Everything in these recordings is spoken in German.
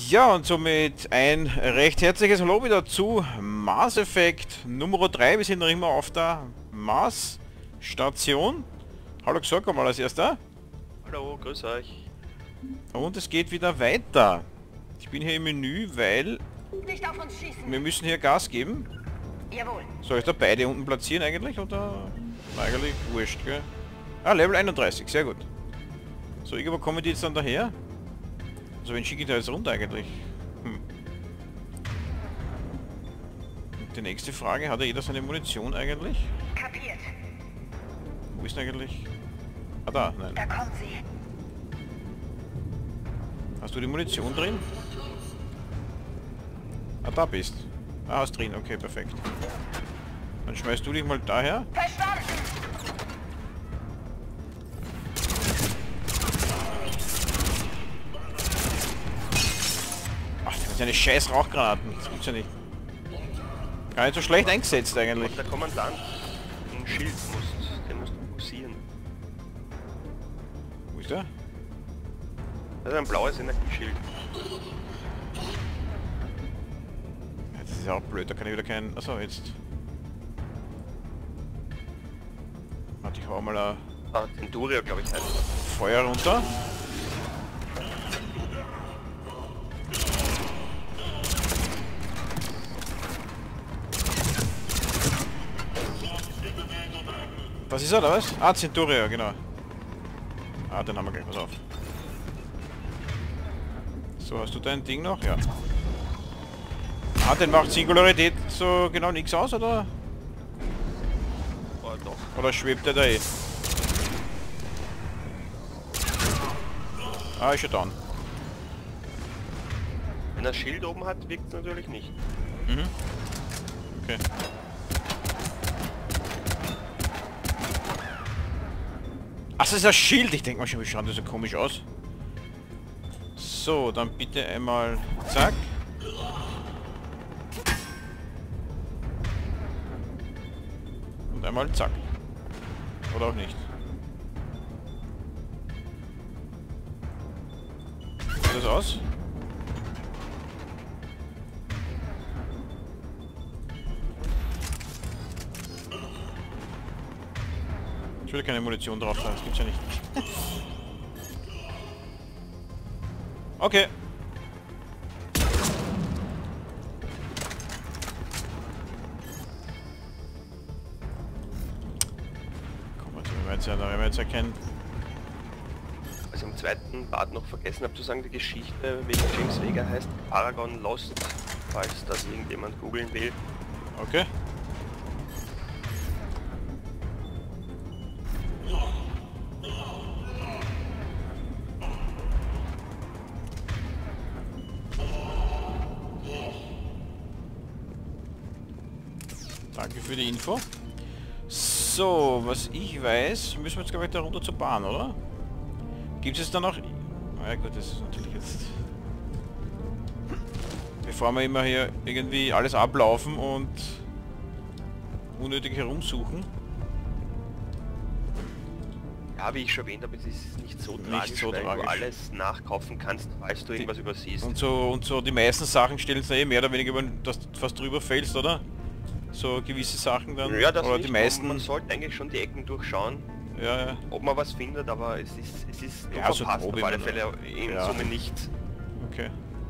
Ja, und somit ein recht herzliches Hallo wieder zu Mass Effect Nummer 3. Wir sind noch immer auf der Mars-Station. Hallo, sag mal als erster. Hallo, grüß euch. Und es geht wieder weiter. Ich bin hier im Menü, weil Nicht auf uns schießen. wir müssen hier Gas geben. Jawohl. Soll ich da beide unten platzieren eigentlich, oder? Eigentlich wurscht, gell? Ah, Level 31, sehr gut. So, irgendwo kommen die jetzt dann daher? Also, wen schicke ich da jetzt runter eigentlich? Und die nächste Frage, hat jeder seine Munition eigentlich? Kapiert. Wo ist denn eigentlich? Ah, da, nein. Da kommt sie. Hast du die Munition drin? Ah, da bist. Ah, hast drin, okay, perfekt. Dann schmeißt du dich mal daher. Verstanden. Ach, das sind eine scheiß Rauchgranaten. Das gibt's ja nicht. Gar nicht so schlecht eingesetzt eigentlich. Und der Kommandant, ein Schild den musst du fokussieren. Wo ist der? Das ist ein blaues Energieschild. Ja, das ist ja auch blöd, da kann ich wieder keinen... Achso, jetzt... Warte, ich hau mal ein Ah, Centurio, glaube ich, heißt. Feuer runter. Das ist er, oder was? Ah, Centurio, genau. Ah, den haben wir gleich, pass auf. So, hast du dein Ding noch? Ja. Ah, den macht Singularität so genau nichts aus, oder? Oh, doch. Oder schwebt der da eh? Ah, ist schon down. Wenn er Schild oben hat, wirkt es natürlich nicht. Mhm. Okay. Ach, das ist ein Schild. Ich denke mal schon, wie schaut das so komisch aus. So, dann bitte einmal zack. Und einmal zack. Oder auch nicht. Sieht das aus? Ich will keine Munition drauf sein, das gibt's ja nicht. Okay. Komm, also wenn wir jetzt erkennen. Was ich im zweiten Part noch vergessen habe zu sagen, die Geschichte wegen James Vega heißt Paragon Lost, falls das irgendjemand googeln will. Okay. Danke für die Info. So, was ich weiß, müssen wir jetzt glaube ich da runter zur Bahn, oder? Gibt es da noch... Na ja gut, das ist natürlich jetzt... Bevor wir immer hier irgendwie alles ablaufen und unnötig herumsuchen. Ja, wie ich schon erwähnt habe, es ist nicht so tragisch, so weil tragisch. du alles nachkaufen kannst, falls du irgendwas übersiehst. Und so die meisten Sachen stellen es eh mehr oder weniger, wenn du fast drüber fällst, oder? So gewisse Sachen dann. Ja, das oder nicht, die meisten. man sollte eigentlich schon die Ecken durchschauen, Ja, ja. ob man was findet, aber es ist Ja, so verpasst grob auf alle immer, Fälle in ja. Summe nichts. Okay.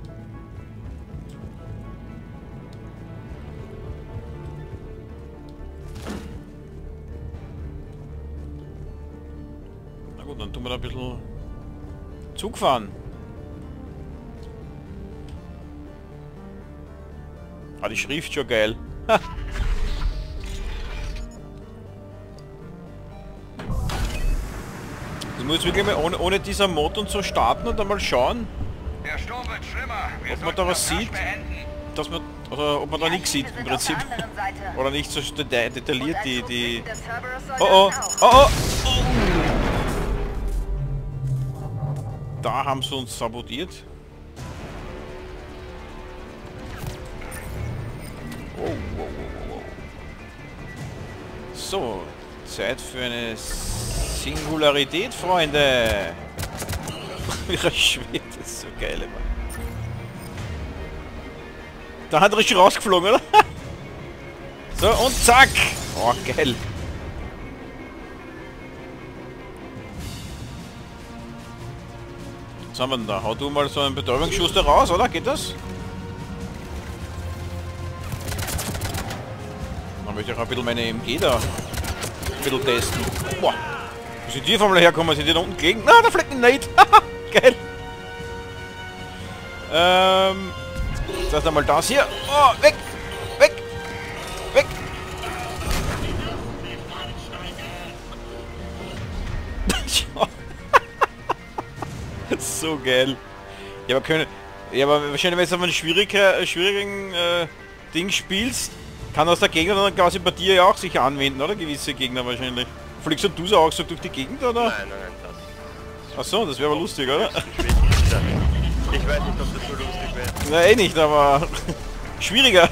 Na gut, dann tun wir da ein bisschen Zug fahren. Ah, die Schrift schon geil. Ha. Das muss jetzt wirklich mal ohne dieser Mod und so starten und dann mal schauen, Der Sturm wird schlimmer. Wir ob man sollten da was das rasch sieht, beenden. dass man, oder ob man da nichts sieht im Prinzip. Oder nicht so detailliert die... Oh oh, oh oh! Da haben sie uns sabotiert. Oh, wow, wow, wow. So, Zeit für eine Singularität, Freunde. Ihre Schwede ist so geil, Mann. Da hat er richtig rausgeflogen, oder? So, und zack! Oh, geil. Was haben wir denn da? Hau du mal so einen Betäubungsschuss da raus, oder? Geht das? Dann möchte ich auch ein bisschen meine MG da ein bisschen testen. Boah! Wo sind die auf einmal herkommen? Sind die da unten gelegen? Na, der Flecken nicht! Geil! Das ist einmal das hier. Oh, weg! Weg! Weg! So geil. Ja, aber wahrscheinlich, wenn du auf einem schwierigen Ding spielst, kann das der Gegner dann quasi bei dir ja auch sich anwenden, oder? Gewisse Gegner wahrscheinlich. Fliegst du so auch so durch die Gegend, oder? Nein, das... Achso, das wäre aber lustig, oder? Ich weiß nicht, ob das so lustig wäre. Na, eh nicht, aber schwieriger.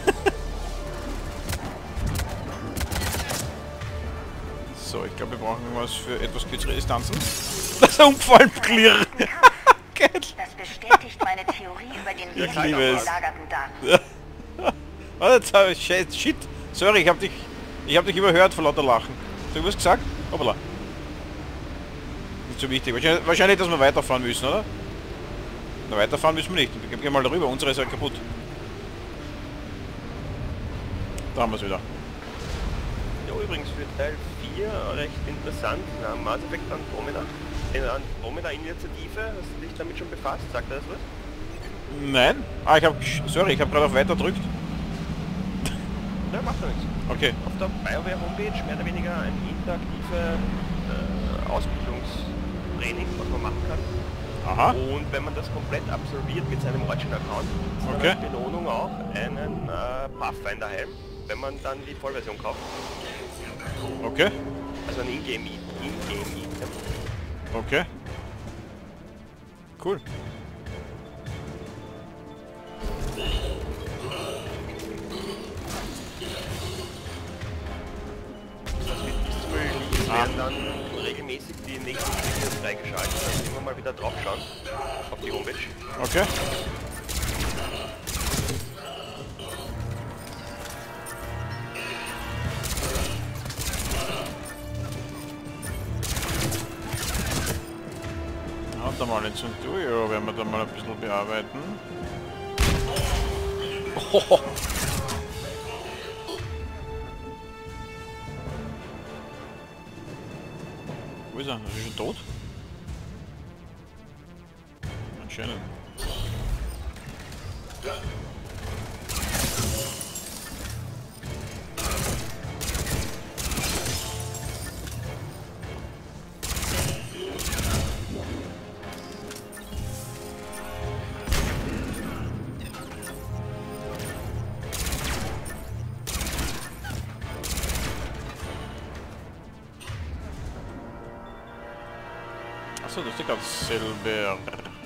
So, ich glaube, wir brauchen was für etwas kürzere Distanzen. Das ist umgefallen, clear. Geil. Das bestätigt meine Theorie über den Weg liebe der es. gelagerten Daten. Warte, jetzt habe ich... Shit. Sorry, ich hab dich überhört vor lauter Lachen. Hast du was gesagt? Hoppala. Nicht so wichtig. Wahrscheinlich, dass wir weiterfahren müssen, oder? Na, weiterfahren müssen wir nicht. Wir gehen mal darüber. Unsere ist ja kaputt. Da haben wir es wieder. Ja, übrigens für Teil 4 recht interessant. Na, Mass Effect Andromeda. Eine Andromeda-Initiative. Hast du dich damit schon befasst? Sagt er das was? Nein? Ah, ich habe gerade auf Weiter gedrückt. Ja, macht doch nichts. Okay. Auf der BioWare Homepage mehr oder weniger ein interaktive Ausbildungstraining, was man machen kann. Aha. Und wenn man das komplett absolviert mit seinem Origin-Account, ist dann Okay. als Belohnung auch einen Pathfinder-Helm, wenn man dann die Vollversion kauft. Okay. Also ein Ingame-Item. Okay. Cool. Werden dann regelmäßig die nächsten Videos freigeschaltet. Also immer mal wieder drauf schauen auf die Homepage. Okay. Hat da mal jetzt und du, ja, werden wir da mal ein bisschen bearbeiten. Oh. Wo ist er? Ist er schon tot? Anscheinend. Achso, das ist ganz selber.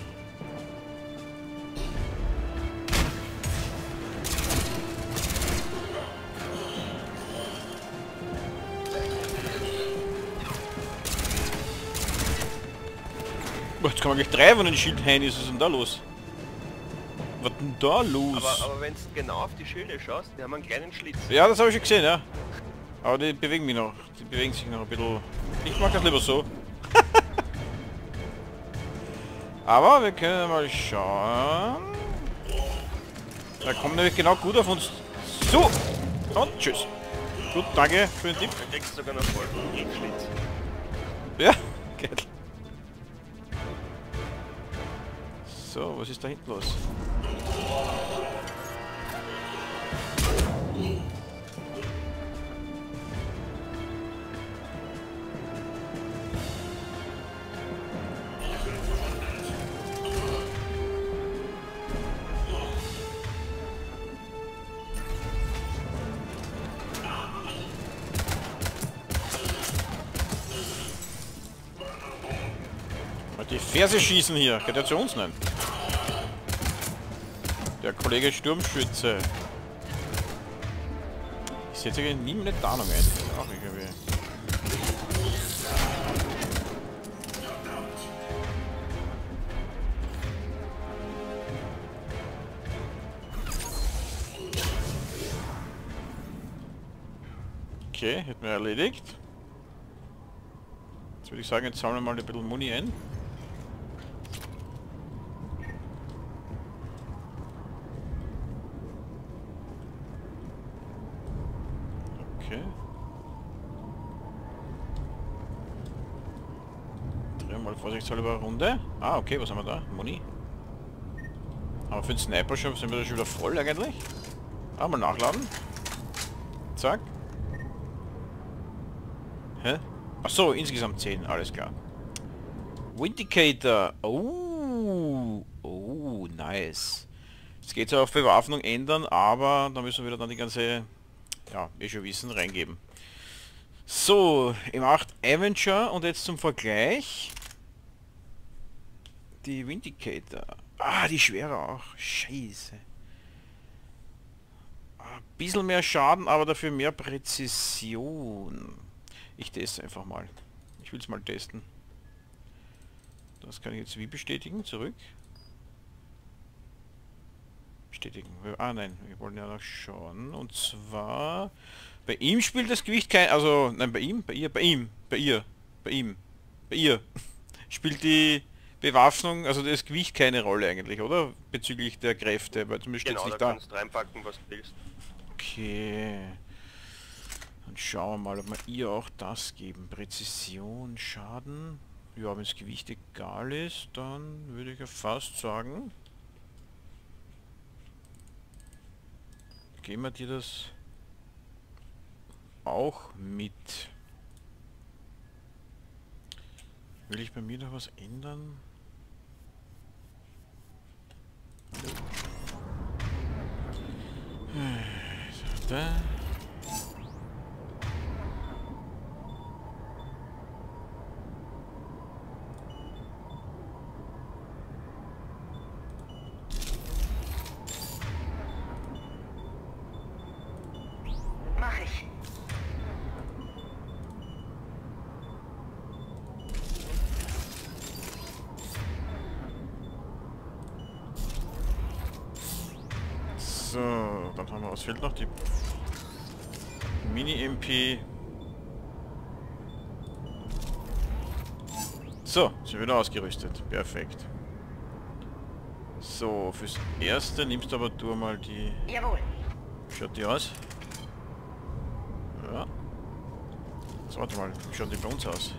Boah, jetzt kann man gleich 3 von den Schildhain, was ist denn da los? Was denn da los? Aber wenn du genau auf die Schilde schaust, die haben einen kleinen Schlitz. Ja, das habe ich schon gesehen, ja. Aber die bewegen mich noch. Die bewegen sich noch ein bisschen. Ich mag das lieber so. Aber wir können mal schauen. Da kommt nämlich genau gut auf uns zu. Und tschüss. Gut, danke für den Tipp. Dann kriegst du sogar noch voll einen Schlitz. Ja, geil. So, was ist da hinten los? Die Ferse schießen hier. Geht ja zu uns, nein. Der Kollege Sturmschütze. Ich setze ja nie eine Tarnung ein. Das ist auch irgendwie. Okay, hätten wir erledigt. Jetzt würde ich sagen, jetzt sammeln wir mal ein bisschen Muni ein. Okay. Drehen wir mal vorsichtshalber eine Runde. Ah, okay, was haben wir da? Muni. Aber für den Sniper sind wir da schon wieder voll eigentlich. Ah, mal nachladen. Zack. Hä? Achso, insgesamt 10, alles klar. Vindicator. Oh. Oh, nice. Jetzt geht es auf Bewaffnung ändern, aber da müssen wir wieder dann die ganze, ja, wie schon wissen, reingeben. So, M8 Avenger und jetzt zum Vergleich. Die Vindicator. Ah, die schwere auch. Scheiße. Ein bisschen mehr Schaden, aber dafür mehr Präzision. Ich teste einfach mal. Ich will es mal testen. Das kann ich jetzt wie bestätigen? Zurück. Bestätigen. Ah nein, wir wollen ja noch schauen. Und zwar... Bei ihm spielt das Gewicht kein... Also, nein, bei ihm? Bei ihr? Bei ihm? Bei ihr? Bei ihm? Bei ihr? Spielt die Bewaffnung, also das Gewicht keine Rolle eigentlich, oder? Bezüglich der Kräfte, weil zumindest steht es nicht da. Genau, da kannst du reinpacken, was du willst. Okay. Dann schauen wir mal, ob wir ihr auch das geben. Präzision, Schaden. Ja, wenn das Gewicht egal ist, dann würde ich ja fast sagen... Geben wir dir das auch mit. Will ich bei mir noch was ändern? So, da. Mach ich. So, dann haben wir, was fehlt noch? Die Mini-MP. So, sind wieder ausgerüstet. Perfekt. So, fürs Erste nimmst du aber du mal die... Jawohl. Schaut die aus? Ja. So, warte mal, wie schaut die bei uns aus?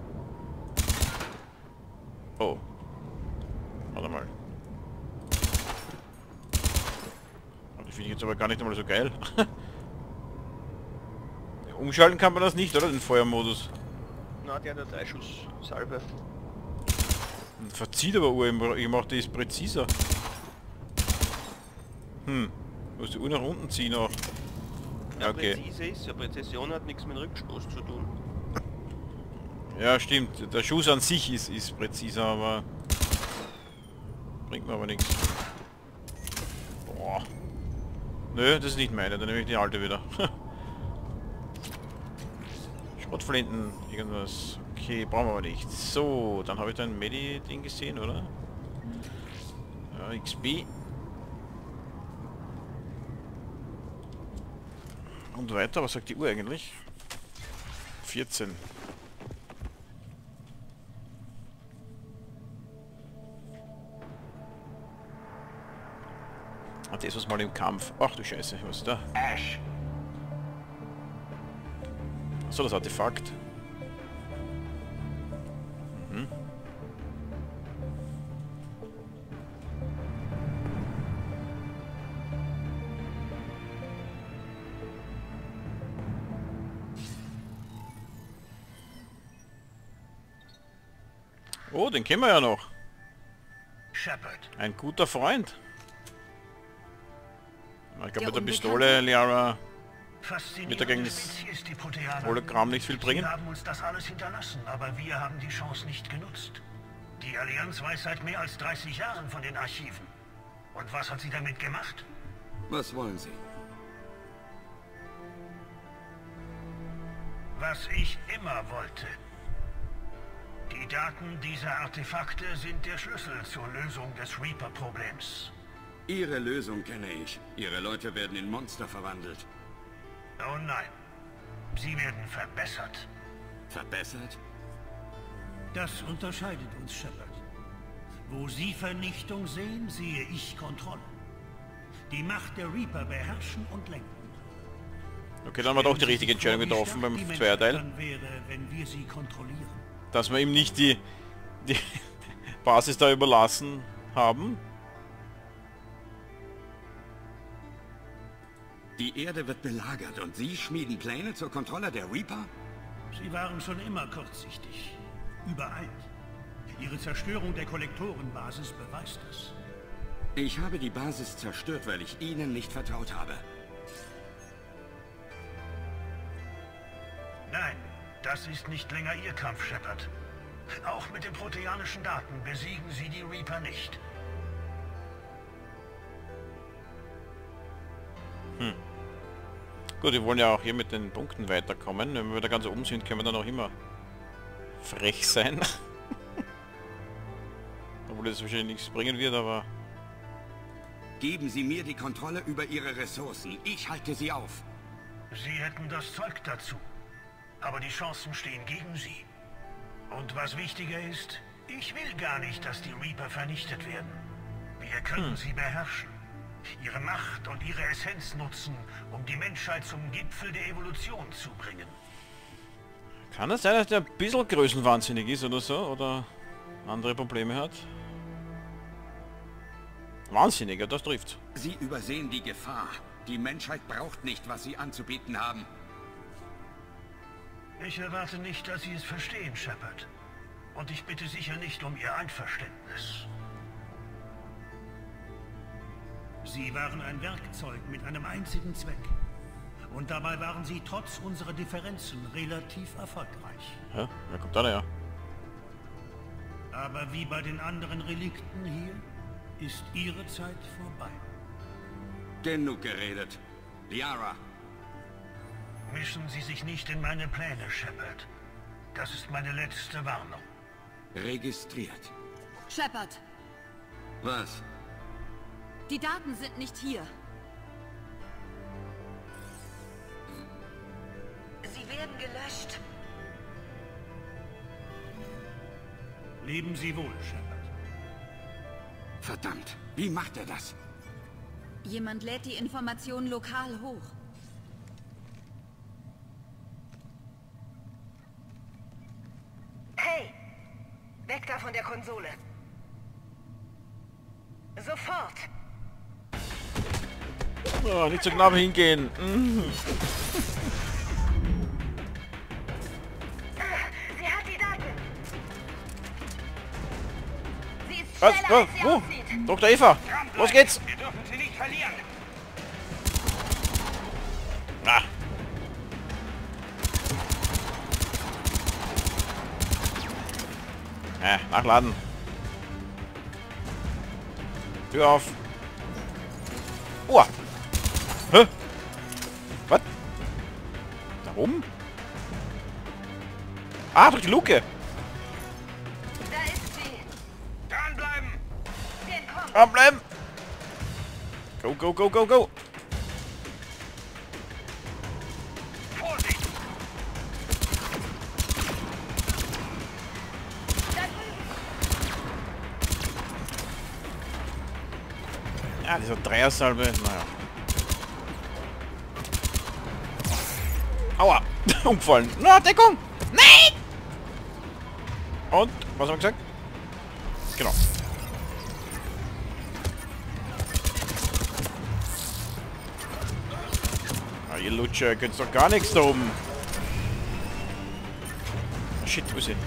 Oh. Warte mal. Die finde ich jetzt aber gar nicht einmal so geil. Umschalten kann man das nicht, oder? Den Feuermodus. Na, der hat ja 3 Schuss Salbe. Verzieht aber Uhr, ich mach das präziser. Muss die Uhr nach unten ziehen auch. Ja, Okay. präzise ist ja, Präzision hat nichts mit Rückstoß zu tun. Ja, stimmt. Der Schuss an sich ist präziser, aber... Bringt mir aber nichts. Boah. Nö, das ist nicht meine, dann nehme ich die alte wieder. Schrotflinten, irgendwas. Okay, brauchen wir aber nicht. So, dann habe ich dein Medi-Ding gesehen, oder? Ja, XP. Und weiter, was sagt die Uhr eigentlich? 14. Ah, das was mal im Kampf. Ach du Scheiße, was ist da? Ash, So, das Artefakt. Mhm. Oh, den kennen wir ja noch. Shepard. Ein guter Freund. Ich glaube, mit der Unbekannte. Pistole, Liara, Faszinierende gegen Spezies, die Proteaner. Hologramm nicht viel bringen. Sie haben uns das alles hinterlassen, aber wir haben die Chance nicht genutzt. Die Allianz weiß seit mehr als 30 Jahren von den Archiven. Und was hat sie damit gemacht? Was wollen Sie? Was ich immer wollte. Die Daten dieser Artefakte sind der Schlüssel zur Lösung des Reaper-Problems. Ihre Lösung kenne ich. Ihre Leute werden in Monster verwandelt. Oh nein. Sie werden verbessert. Verbessert? Das unterscheidet uns, Shepard. Wo Sie Vernichtung sehen, sehe ich Kontrolle. Die Macht der Reaper beherrschen und lenken. Okay, dann haben wir doch die richtige Entscheidung getroffen beim Zweierteil. Wäre, wenn wir sie kontrollieren. Dass wir ihm nicht die Basis da überlassen haben. Die Erde wird belagert und Sie schmieden Pläne zur Kontrolle der Reaper? Sie waren schon immer kurzsichtig. Übereilt. Ihre Zerstörung der Kollektorenbasis beweist das. Ich habe die Basis zerstört, weil ich Ihnen nicht vertraut habe. Nein, das ist nicht länger Ihr Kampf, Shepard. Auch mit den proteanischen Daten besiegen Sie die Reaper nicht. Gut, wir wollen ja auch hier mit den Punkten weiterkommen. Wenn wir da ganz oben sind, können wir dann auch immer frech sein. Obwohl das wahrscheinlich nichts bringen wird, aber... Geben Sie mir die Kontrolle über Ihre Ressourcen. Ich halte sie auf. Sie hätten das Zeug dazu. Aber die Chancen stehen gegen Sie. Und was wichtiger ist, ich will gar nicht, dass die Reaper vernichtet werden. Wir können sie beherrschen. Ihre Macht und ihre Essenz nutzen, um die Menschheit zum Gipfel der Evolution zu bringen. Kann es sein, dass der ein bisschen größenwahnsinnig ist oder so? Oder andere Probleme hat? Wahnsinniger, das trifft. Sie übersehen die Gefahr. Die Menschheit braucht nicht, was Sie anzubieten haben. Ich erwarte nicht, dass Sie es verstehen, Shepard. Und ich bitte sicher nicht um Ihr Einverständnis. Sie waren ein Werkzeug mit einem einzigen Zweck. Und dabei waren Sie trotz unserer Differenzen relativ erfolgreich. Hä? Wer kommt da her? Aber wie bei den anderen Relikten hier, ist Ihre Zeit vorbei. Genug geredet. Liara. Mischen Sie sich nicht in meine Pläne, Shepard. Das ist meine letzte Warnung. Registriert. Shepard, Was? die Daten sind nicht hier. Sie werden gelöscht. Leben Sie wohl, Shepard. Verdammt. Wie macht er das? Jemand lädt die Informationen lokal hoch. Hey! Weg da von der Konsole. Sofort! Oh, nicht so knapp hingehen. Sie hat die Daten! Sie ist Was? schneller, als sie Wo? aussieht! Dr. Eva, los geht's! Wir dürfen sie nicht verlieren! Ah. Nachladen. Tür auf. Oh. Hä? Was? Da oben? Ah, durch die Luke. Da ist sie! Dranbleiben! Sie entkommt! Dranbleiben. Go, go, go, go, go. Vorsicht! Da drüben! Ja, dieser Dreiersalbe. Naja. Aua. Umgefallen. Na, Deckung. Nein! Und? Was haben wir gesagt? Genau. Ah, ihr Lutscher, ihr könnt doch gar nichts da oben. Ah, shit, wo ist sie?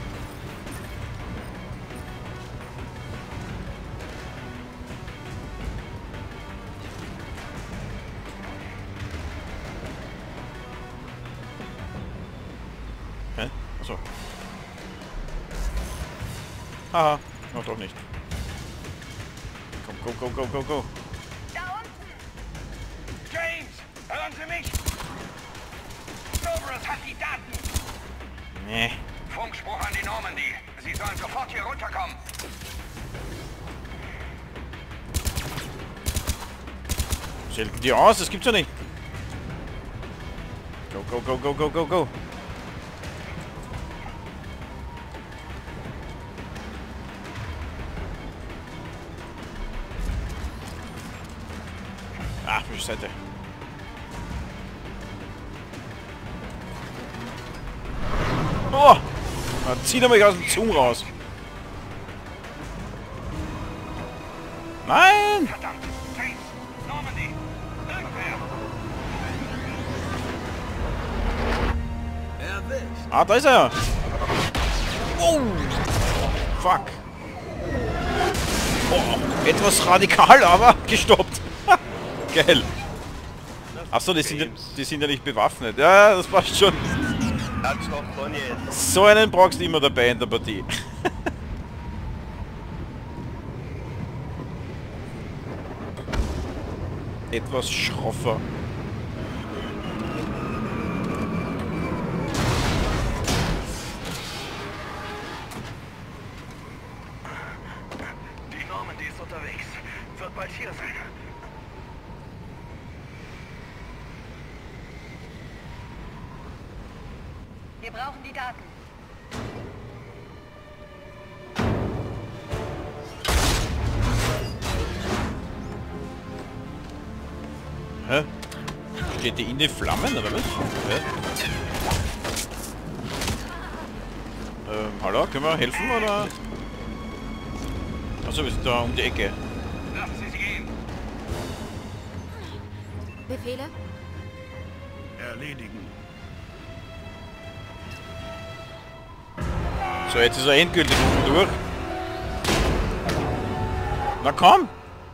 Hä? Achso. Haha, noch doch nicht. Komm, go, go, go, go, go. Da unten! James! Hören Sie mich! Cerberus hat die Daten! Nee. Funkspruch an die Normandy. Sie sollen sofort hier runterkommen. Selten die aus, das gibt's ja nicht. Go, go, go, go, go, go, go. Ah, welche Seite? Oh! Zieht er mich aus dem Zoom raus. Nein! Verdammt! James! Normandy! Irgendwer! Erwischt. Ah, da ist er! Oh! Fuck! Oh, etwas radikal, aber gestoppt. Geil. Achso, die sind ja nicht bewaffnet. Ja, das passt schon. Sag's doch von jetzt. So einen brauchst du immer dabei in der Partie. Etwas schroffer. Die Normandy ist unterwegs. Wird bald hier sein. Wir brauchen die Daten. Hä? Steht die in den Flammen, oder was? Hä? Hallo, können wir helfen, oder? Achso, wir sind da um die Ecke. Lassen Sie sie gehen. Befehle? Erledigen. So, jetzt ist er endgültig durch. Na komm!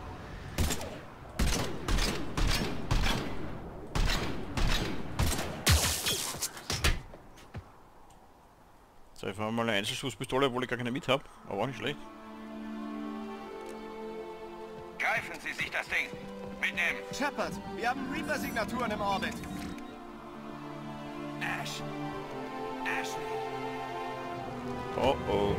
So, ich fahre mal eine Einzelschuss-Pistole, obwohl ich gar keine mit habe. Aber auch nicht schlecht. Greifen Sie sich das Ding. Mitnehmen. Shepard, wir haben Reaper-Signaturen im Orbit. Ash. Ashley. Oh oh.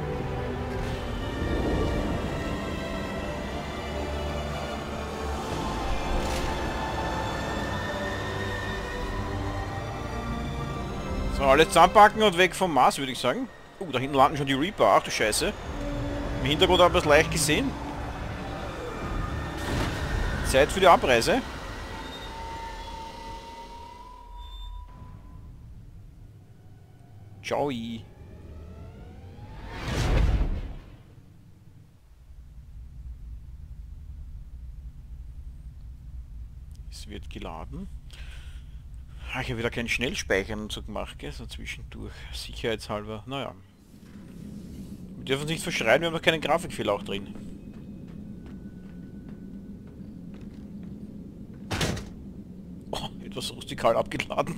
So, alle zusammenpacken und weg vom Mars, würde ich sagen. Da hinten landen schon die Reaper. Ach du Scheiße. Im Hintergrund habe ich es leicht gesehen. Zeit für die Abreise. Ciao. Es wird geladen. Ah, ich habe wieder kein Schnellspeichern und so gemacht, gell? So zwischendurch. Sicherheitshalber. Naja. Wir dürfen uns nicht verschreien, wir haben noch keinen Grafikfehler auch drin. Oh, etwas rustikal abgeladen.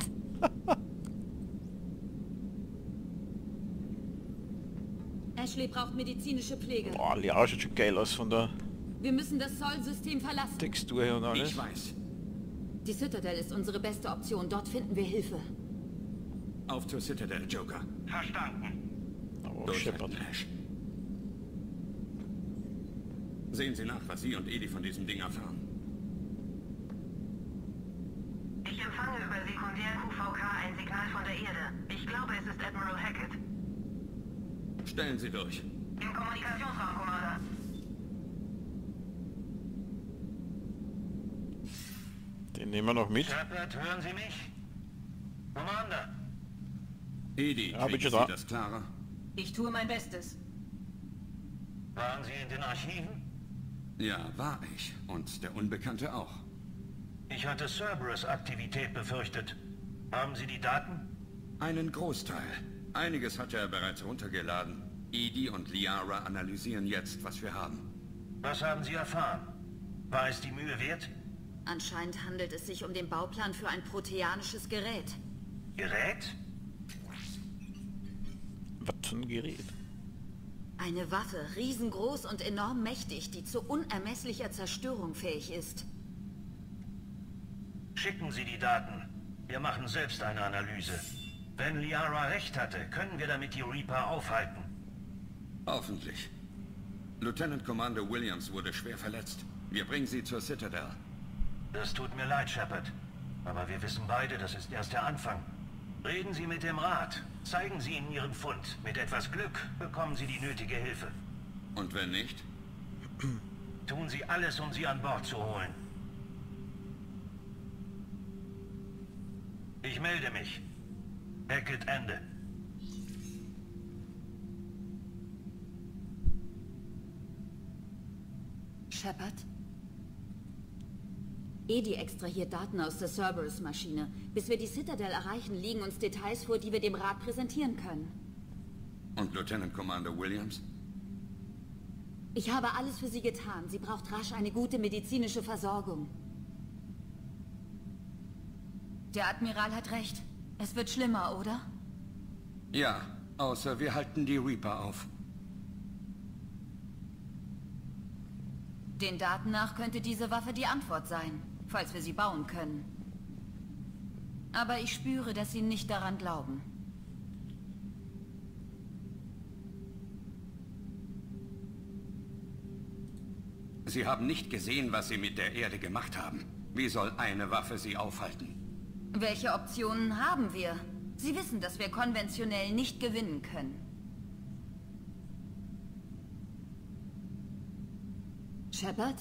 Ashley braucht medizinische Pflege. Boah, Liara schaut schon geil aus von der Wir müssen das Sol-System verlassen. Textur her und alles. Ich weiß. Die Citadel ist unsere beste Option. Dort finden wir Hilfe. Auf zur Citadel, Joker. Verstanden. Oh, Durchhalten, Shepard. Ash. Sehen Sie nach, was Sie und Edie von diesem Ding erfahren. Ich empfange über Sekundär-QVK ein Signal von der Erde. Ich glaube, es ist Admiral Hackett. Stellen Sie durch. Im Kommunikationsraum, Commander. Den nehmen wir noch mit. Shepard, hören Sie mich? Commander. Edie, Ja, bin kriegen schon da. Sie das klarer? Ich tue mein Bestes. Waren Sie in den Archiven? Ja, war ich. Und der Unbekannte auch. Ich hatte Cerberus-Aktivität befürchtet. Haben Sie die Daten? Einen Großteil. Einiges hat er bereits runtergeladen. Edie und Liara analysieren jetzt, was wir haben. Was haben Sie erfahren? War es die Mühe wert? Anscheinend handelt es sich um den Bauplan für ein proteanisches Gerät. Gerät? Was für ein Gerät? Eine Waffe, riesengroß und enorm mächtig, die zu unermesslicher Zerstörung fähig ist. Schicken Sie die Daten. Wir machen selbst eine Analyse. Wenn Liara recht hatte, können wir damit die Reaper aufhalten. Hoffentlich. Lieutenant Commander Williams wurde schwer verletzt. Wir bringen sie zur Citadel. Das tut mir leid, Shepard. Aber wir wissen beide, das ist erst der Anfang. Reden Sie mit dem Rat. Zeigen Sie ihnen Ihren Fund. Mit etwas Glück bekommen Sie die nötige Hilfe. Und wenn nicht? Tun Sie alles, um sie an Bord zu holen. Ich melde mich. Hackett Ende. Shepard? EDI extrahiert Daten aus der Cerberus-Maschine. Bis wir die Citadel erreichen, liegen uns Details vor, die wir dem Rat präsentieren können. Und Lieutenant Commander Williams? Ich habe alles für sie getan. Sie braucht rasch eine gute medizinische Versorgung. Der Admiral hat recht. Es wird schlimmer, oder? Ja, außer wir halten die Reaper auf. Den Daten nach könnte diese Waffe die Antwort sein, falls wir sie bauen können. Aber ich spüre, dass sie nicht daran glauben. Sie haben nicht gesehen, was sie mit der Erde gemacht haben. Wie soll eine Waffe sie aufhalten? Welche Optionen haben wir? Sie wissen, dass wir konventionell nicht gewinnen können. Shepard?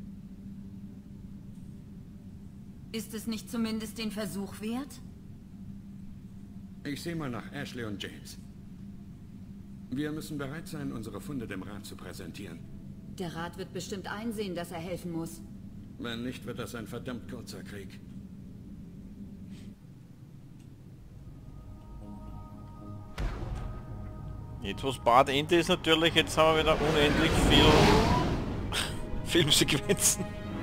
Ist es nicht zumindest den Versuch wert? Ich sehe mal nach Ashley und James. Wir müssen bereit sein, unsere Funde dem Rat zu präsentieren. Der Rat wird bestimmt einsehen, dass er helfen muss. Wenn nicht, wird das ein verdammt kurzer Krieg. Jetzt was Bad Ende ist natürlich, jetzt haben wir wieder unendlich viel Filmsequenzen.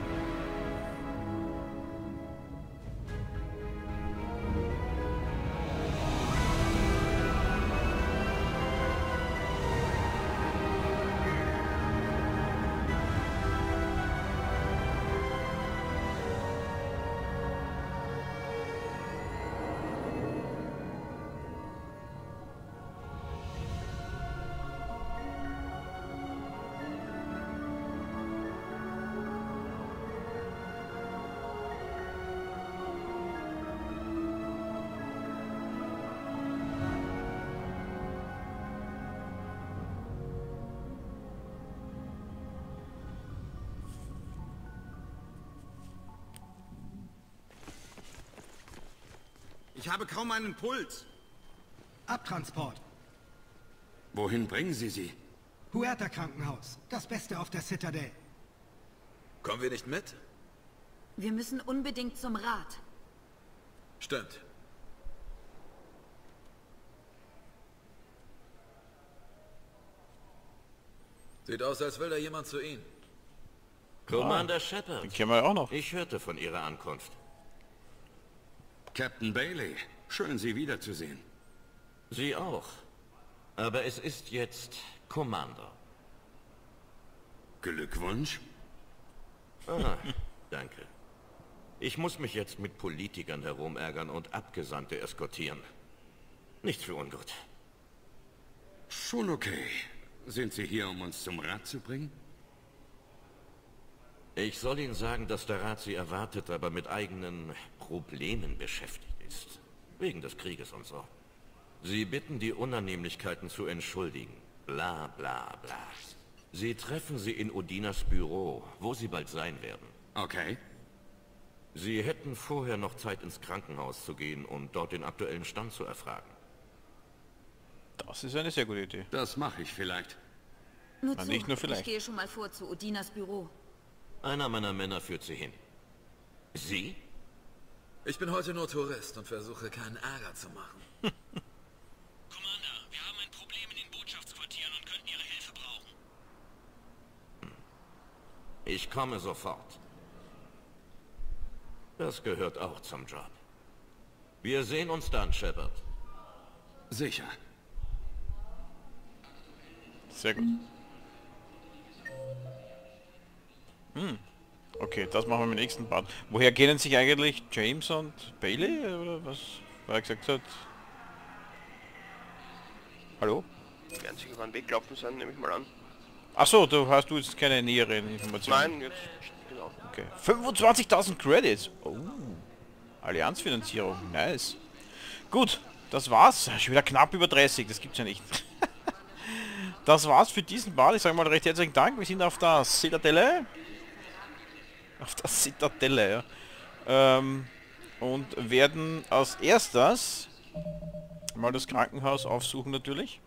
Ich habe kaum einen Puls. Abtransport. Wohin bringen Sie sie? Huerta Krankenhaus. Das Beste auf der Citadel. Kommen wir nicht mit? Wir müssen unbedingt zum Rat. Stimmt. Sieht aus, als will da jemand zu Ihnen. Commander Shepard. Den kennen wir auch noch. Ich hörte von Ihrer Ankunft. Captain Bailey, schön Sie wiederzusehen. Sie auch. Aber es ist jetzt Commander. Glückwunsch. Ah, danke. Ich muss mich jetzt mit Politikern herumärgern und Abgesandte eskortieren. Nichts für ungut. Schon okay. Sind Sie hier, um uns zum Rat zu bringen? Ich soll Ihnen sagen, dass der Rat Sie erwartet, aber mit eigenen Problemen beschäftigt ist. Wegen des Krieges und so. Sie bitten, die Unannehmlichkeiten zu entschuldigen. Bla bla bla. Sie treffen Sie in Odinas Büro, wo Sie bald sein werden. Okay. Sie hätten vorher noch Zeit, ins Krankenhaus zu gehen und dort den aktuellen Stand zu erfragen. Das ist eine sehr gute Idee. Das mache ich vielleicht. Nur zu, nicht nur vielleicht. ich gehe schon mal vor zu Odinas Büro. Einer meiner Männer führt Sie hin. Sie? Ich bin heute nur Tourist und versuche keinen Ärger zu machen. Commander, wir haben ein Problem in den Botschaftsquartieren und könnten Ihre Hilfe brauchen. Ich komme sofort. Das gehört auch zum Job. Wir sehen uns dann, Shepard. Sicher. Sehr gut. Okay, das machen wir im nächsten Part. Woher kennen sich eigentlich James und Bailey? Oder was? Weil er gesagt hat... Hallo? Die einzige, wann weglaufen sind, nehme ich mal an. Achso, du hast jetzt keine näheren Informationen. Nein, jetzt genau. Okay. 25.000 Credits. Oh. Allianzfinanzierung. Nice. Gut, das war's. Schon wieder knapp über 30. Das gibt's ja nicht. Das war's für diesen Ball. Ich sage mal recht herzlichen Dank. Wir sind auf der Zitadelle. Auf der Zitadelle, ja. Und werden als erstes mal das Krankenhaus aufsuchen natürlich.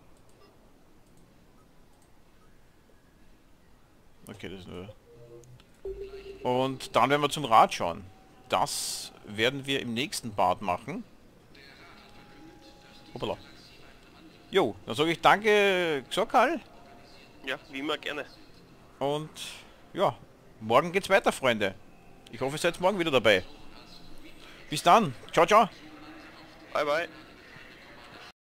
Okay, das ist nur... Und dann werden wir zum Rad schauen. Das werden wir im nächsten Part machen. Hoppala. Jo, dann sage ich danke, Xokal. Ja, wie immer gerne. Und ja, morgen geht's weiter, Freunde. Ich hoffe, ihr seid morgen wieder dabei. Bis dann. Ciao, ciao. Bye, bye.